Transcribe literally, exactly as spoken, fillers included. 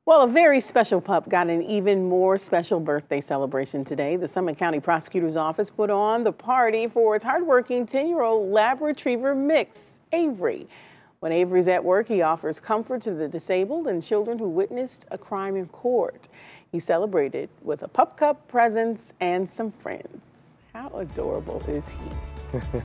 Well, a very special pup got an even more special birthday celebration today. The Summit County Prosecutor's Office put on the party for its hardworking ten-year-old Lab Retriever mix, Avery. When Avery's at work, he offers comfort to the disabled and children who witnessed a crime in court. He celebrated with a pup cup, presents, and some friends. How adorable is he?